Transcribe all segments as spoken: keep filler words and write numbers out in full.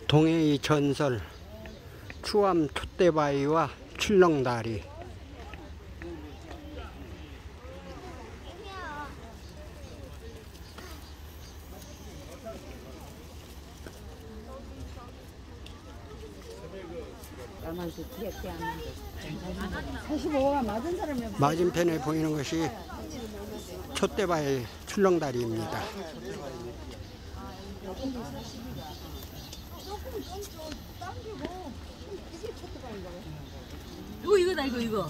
동해의 전설 추암 촛대바위와 출렁다리. 맞은편에 보이는 것이 촛대바위 출렁다리입니다. 이거 이거다 이거 이거.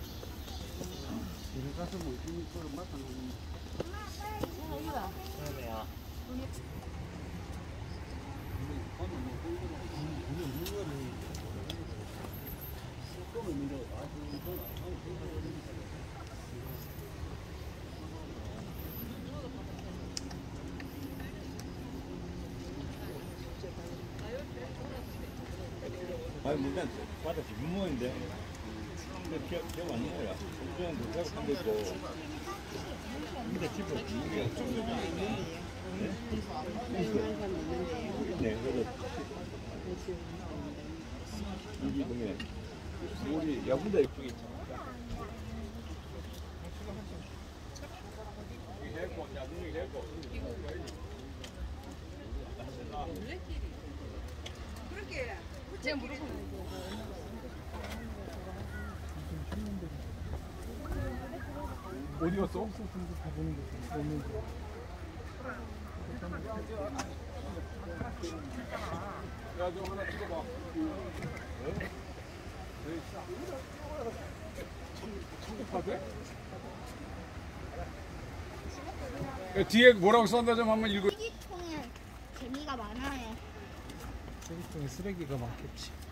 아니 일단 바다 뒷모인데 근데 기억 기억 안 나요. 그냥 그렇게 한데 있고 근데 집에 이게 네 그래서 여기 보면 우리 야구대 쪽에 있잖아. 그렇게 제가 물어보는 어디 갔어? 야, 저 하나 찍어봐. 야, 뒤에 뭐라고 썼나 좀 한번 읽어. 쓰레기통에 재미가 많아요. 쓰레기통에 쓰레기가 많겠지.